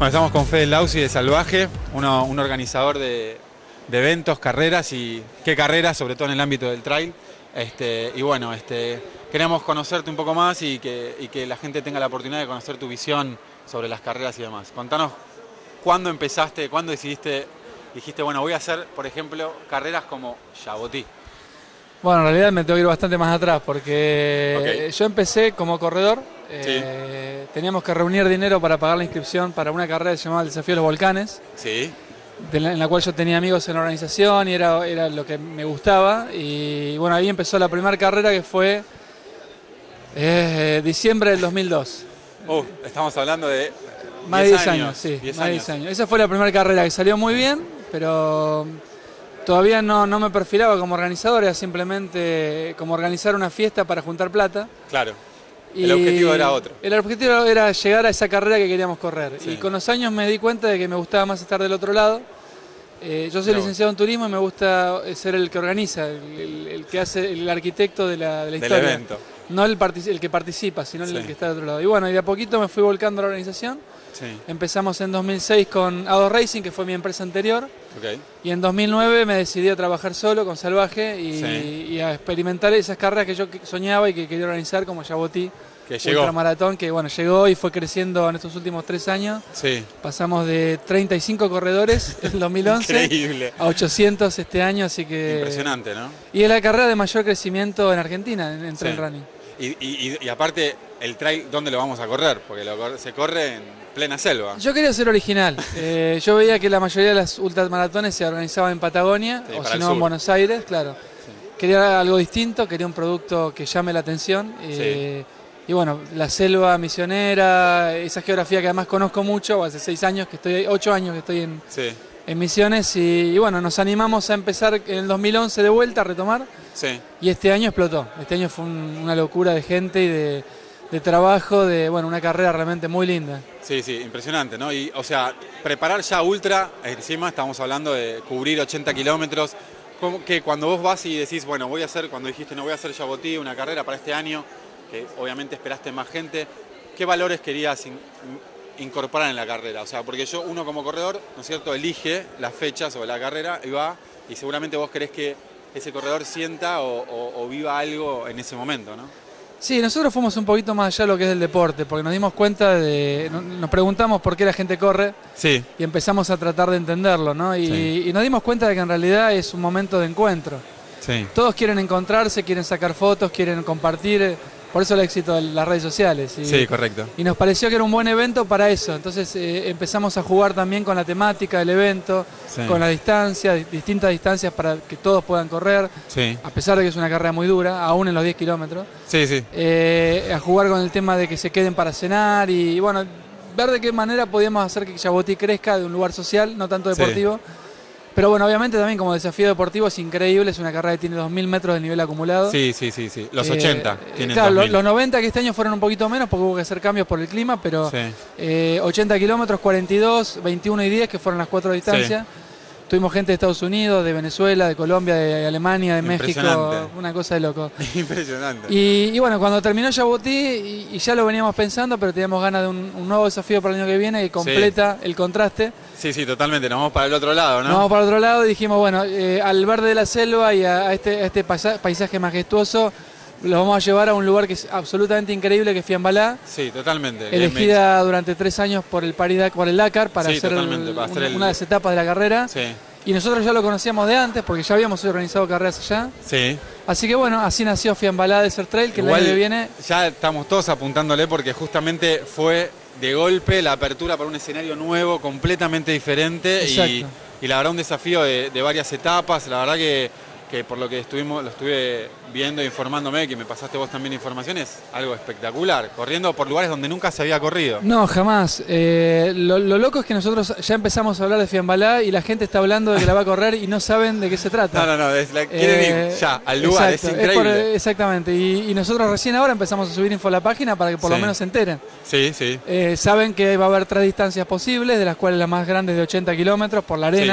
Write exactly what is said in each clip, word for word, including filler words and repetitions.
Bueno, estamos con Fede Lausi de Salvaje, uno, un organizador de, de eventos, carreras y qué carreras, sobre todo en el ámbito del trail. Este, y bueno, este, queremos conocerte un poco más y que, y que la gente tenga la oportunidad de conocer tu visión sobre las carreras y demás. Contanos, ¿cuándo empezaste, cuándo decidiste, dijiste, bueno, voy a hacer, por ejemplo, carreras como Jabotí? Bueno, en realidad me tengo que ir bastante más atrás porque Okay. yo empecé como corredor. Eh, sí. Teníamos que reunir dinero para pagar la inscripción para una carrera que se llamaba el Desafío de los Volcanes. Sí. De la, en la cual yo tenía amigos en la organización y era, era lo que me gustaba. Y bueno, ahí empezó la primera carrera que fue eh, diciembre del dos mil dos. Uh, estamos hablando de más de diez años, sí, diez más de años. diez años. Esa fue la primera carrera que salió muy bien, pero todavía no, no me perfilaba como organizador, era simplemente como organizar una fiesta para juntar plata. Claro. El objetivo era otro. El objetivo era llegar a esa carrera que queríamos correr. Sí. Y con los años me di cuenta de que me gustaba más estar del otro lado. Eh, yo soy no. licenciado en turismo y me gusta ser el que organiza, el, el, el que hace, el arquitecto de la, de la historia. Del evento. No el, el que participa, sino sí. el que está del otro lado. Y bueno, y de a poquito me fui volcando a la organización. Sí. Empezamos en dos mil seis con A dos Racing, que fue mi empresa anterior. Okay. Y en dos mil nueve me decidí a trabajar solo con Salvaje y, sí. y a experimentar esas carreras que yo soñaba y que quería organizar, como Jabotí. Que llegó. Ultramaratón, que bueno, llegó y fue creciendo en estos últimos tres años. Sí. Pasamos de treinta y cinco corredores en dos mil once Increíble. a ochocientos este año, así que... Impresionante, ¿no? Y es la carrera de mayor crecimiento en Argentina, en, en trail sí. running. Y, y, y aparte, el trail, ¿dónde lo vamos a correr? Porque lo, se corre en plena selva. Yo quería ser original. eh, yo veía que la mayoría de las ultramaratones se organizaban en Patagonia, sí, o si no en Buenos Aires, claro. Sí. Quería algo distinto, quería un producto que llame la atención. Eh, sí. Y bueno, la selva misionera, esa geografía que además conozco mucho, hace seis años que estoy, ocho años que estoy en, sí. en Misiones y, y bueno, nos animamos a empezar en el dos mil once de vuelta a retomar sí. y este año explotó. Este año fue un, una locura de gente y de, de trabajo, de bueno, una carrera realmente muy linda. Sí, sí, impresionante, ¿no? Y, o sea, preparar ya ultra, encima estamos hablando de cubrir ochenta kilómetros, que cuando vos vas y decís, bueno, voy a hacer, cuando dijiste no voy a hacer Jabotí, una carrera para este año, que obviamente esperaste más gente, ¿qué valores querías in, incorporar en la carrera? O sea, porque yo, uno como corredor, ¿no es cierto?, elige las fechas sobre la carrera y va, y seguramente vos querés que ese corredor sienta o, o, o viva algo en ese momento, ¿no? Sí, nosotros fuimos un poquito más allá de lo que es el deporte, porque nos dimos cuenta de, nos preguntamos por qué la gente corre sí. y empezamos a tratar de entenderlo, ¿no? Y, sí. y nos dimos cuenta de que en realidad es un momento de encuentro. Sí. Todos quieren encontrarse, quieren sacar fotos, quieren compartir, por eso el éxito de las redes sociales. Y, sí, correcto. Y nos pareció que era un buen evento para eso, entonces eh, empezamos a jugar también con la temática del evento, sí. con la distancia, distintas distancias para que todos puedan correr, sí. a pesar de que es una carrera muy dura, aún en los diez kilómetros. Sí, sí. Eh, a jugar con el tema de que se queden para cenar y, y bueno, ver de qué manera podíamos hacer que Jabotí crezca de un lugar social, no tanto deportivo. Sí. Pero bueno, obviamente también como desafío deportivo es increíble, es una carrera que tiene dos mil metros de nivel acumulado. Sí, sí, sí, sí. Los ochenta eh, tienen claro, dos mil. Los noventa que este año fueron un poquito menos porque hubo que hacer cambios por el clima, pero sí. eh, ochenta kilómetros, cuarenta y dos, veintiuno y diez, que fueron las cuatro distancias. Sí. Tuvimos gente de Estados Unidos, de Venezuela, de Colombia, de Alemania, de México, una cosa de loco. Impresionante. Y, y bueno, cuando terminó Jabotí, y, y ya lo veníamos pensando, pero teníamos ganas de un, un nuevo desafío para el año que viene que completa sí. el contraste. Sí, sí, totalmente. Nos vamos para el otro lado, ¿no? Nos vamos para el otro lado y dijimos, bueno, eh, al verde de la selva y a, a este, a este paisaje majestuoso, los vamos a llevar a un lugar que es absolutamente increíble, que es Fiambalá. Sí, totalmente. Elegida durante tres años por el, Paris, por el Dakar para sí, hacer, el, para hacer una, el... una de las etapas de la carrera. Sí. Y nosotros ya lo conocíamos de antes, porque ya habíamos organizado carreras allá. Sí. Así que bueno, así nació Fiambalá Desert Trail, que igual el año que viene... Ya estamos todos apuntándole porque justamente fue de golpe la apertura para un escenario nuevo, completamente diferente. Y, y la verdad un desafío de, de varias etapas. La verdad que, que por lo que estuvimos, lo estuve viendo e informándome, que me pasaste vos también informaciones, algo espectacular, corriendo por lugares donde nunca se había corrido. No, jamás. Eh, lo, lo loco es que nosotros ya empezamos a hablar de Fiambalá y la gente está hablando de que la va a correr y no saben de qué se trata. No, no, no, es la, quieren eh, ir ya al lugar, exacto, es increíble. Es por, exactamente, y, y nosotros recién ahora empezamos a subir info a la página para que por sí. lo menos se enteren. Sí, sí. Eh, saben que va a haber tres distancias posibles, de las cuales la más grande es de ochenta kilómetros por la arena. Sí.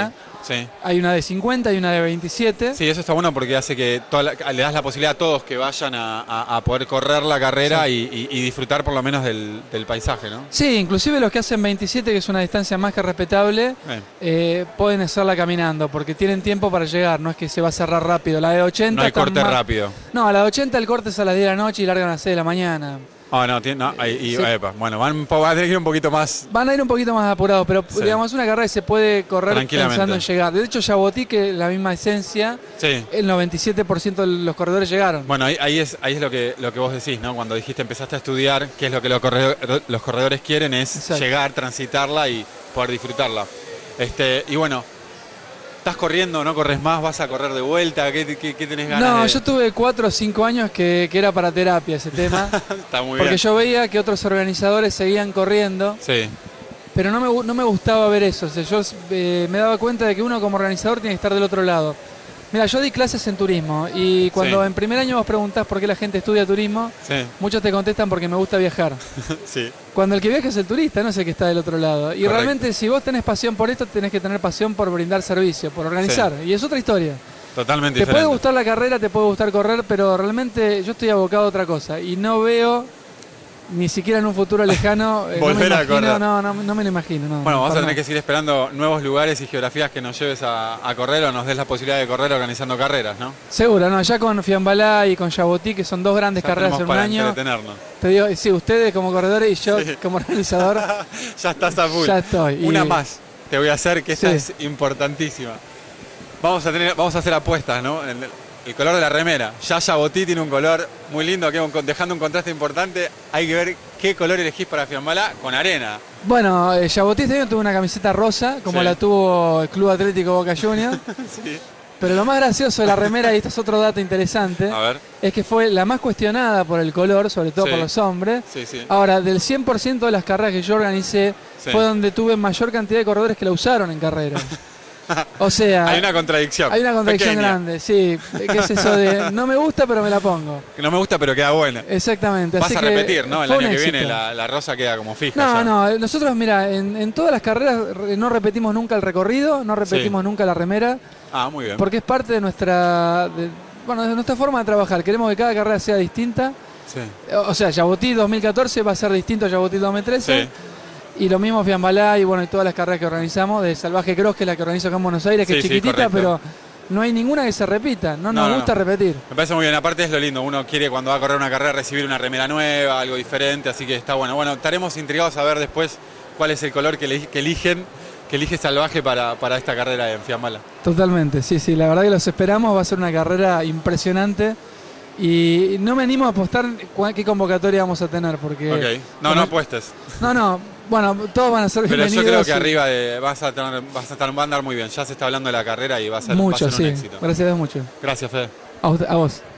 Sí. Hay una de cincuenta y una de veintisiete. Sí, eso está bueno porque hace que toda la, le das la posibilidad a todos que vayan a, a, a poder correr la carrera sí. y, y, y disfrutar por lo menos del, del paisaje, ¿no? Sí, inclusive los que hacen veintisiete, que es una distancia más que respetable, eh, pueden hacerla caminando porque tienen tiempo para llegar, no es que se va a cerrar rápido. La de ochenta... No hay corte más... rápido. No, a la de ochenta el corte es a las diez de la noche y largan a las seis de la mañana. Oh, no, tiene, no, y, y, sí. epa, bueno, van, van a tener que ir un poquito más... Van a ir un poquito más apurados, pero sí. digamos, es una carrera que se puede correr pensando en llegar. De hecho, Jabotí, que es la misma esencia, sí. el noventa y siete por ciento de los corredores llegaron. Bueno, ahí, ahí es, ahí es lo, que, lo que vos decís, ¿no? Cuando dijiste, empezaste a estudiar, qué es lo que los corredores, los corredores quieren, es Exacto. llegar, transitarla y poder disfrutarla. Este, y bueno... ¿Estás corriendo, no corres más? ¿Vas a correr de vuelta? ¿Qué, qué, qué tenés ganas No, de...? yo tuve cuatro o cinco años que, que era para terapia ese tema. Está muy porque bien. yo veía que otros organizadores seguían corriendo. Sí. Pero no me, no me gustaba ver eso. O sea, yo eh, me daba cuenta de que uno como organizador tiene que estar del otro lado. Mira, yo di clases en turismo y cuando sí. en primer año vos preguntás por qué la gente estudia turismo, sí. muchos te contestan porque me gusta viajar. sí. Cuando el que viaja es el turista, no es el que está del otro lado. Y Correcto. realmente si vos tenés pasión por esto, tenés que tener pasión por brindar servicio, por organizar. Sí. Y es otra historia. Totalmente Te diferente. puede gustar la carrera, te puede gustar correr, pero realmente yo estoy abocado a otra cosa. Y no veo... Ni siquiera en un futuro lejano. Eh, Volver no me a imagino, correr. No, no, no me lo imagino. No, bueno, no, vamos a tener no. que seguir esperando nuevos lugares y geografías que nos lleves a, a correr o nos des la posibilidad de correr organizando carreras, ¿no? Seguro, no. Ya con Fiambalá y con Jabotí, que son dos grandes ya carreras en un año. Te digo, sí, ustedes como corredores y yo sí. como organizador. ya estás a full. Ya estoy. Una y... más te voy a hacer, que esta sí. es importantísima. Vamos a, tener, vamos a hacer apuestas, ¿no? El, el color de la remera. Ya Jabotí tiene un color muy lindo, que un, dejando un contraste importante. Hay que ver qué color elegís para Fiambalá con arena. Bueno, eh, Jabotí este año tuvo una camiseta rosa, como sí. la tuvo el Club Atlético Boca Juniors. sí. Pero lo más gracioso de la remera, y esto es otro dato interesante, a ver. es que fue la más cuestionada por el color, sobre todo sí. por los hombres. Sí, sí. Ahora, del cien por ciento de las carreras que yo organicé, sí. fue donde tuve mayor cantidad de corredores que la usaron en carrera. O sea, hay una contradicción. Hay una contradicción pequeña. grande, sí. ¿Qué es eso de no me gusta pero me la pongo? Que no me gusta pero queda buena. Exactamente. Vas así a que repetir, ¿no? El año que éxito. viene la, la rosa queda como fija. No, ya. no, nosotros mira, en, en todas las carreras no repetimos nunca el recorrido, no repetimos sí. nunca la remera. Ah, muy bien. Porque es parte de nuestra, de, bueno, de nuestra forma de trabajar. Queremos que cada carrera sea distinta. Sí. O sea, Jabotí dos mil catorce va a ser distinto a Jabotí dos mil trece. Sí. Y lo mismo Fiambalá y bueno, y todas las carreras que organizamos, de Salvaje Cross, que es la que organizo acá en Buenos Aires, que sí, es chiquitita, sí, pero no hay ninguna que se repita, no, no nos gusta no. repetir. Me parece muy bien, aparte es lo lindo, uno quiere cuando va a correr una carrera recibir una remera nueva, algo diferente, así que está bueno. Bueno, estaremos intrigados a ver después cuál es el color que, le, que eligen, que elige Salvaje para, para esta carrera en Fiambalá. Totalmente, sí, sí, la verdad que los esperamos, va a ser una carrera impresionante. Y no me animo a apostar qué convocatoria vamos a tener, porque... Ok, no, como... no apuestes. No, no, bueno, todos van a ser bienvenidos. Pero yo creo que y... arriba de, vas, a tener, vas a estar, va a andar muy bien, ya se está hablando de la carrera y va a ser, mucho, va a ser sí. un éxito. Gracias mucho. Gracias, Fede. A, a vos.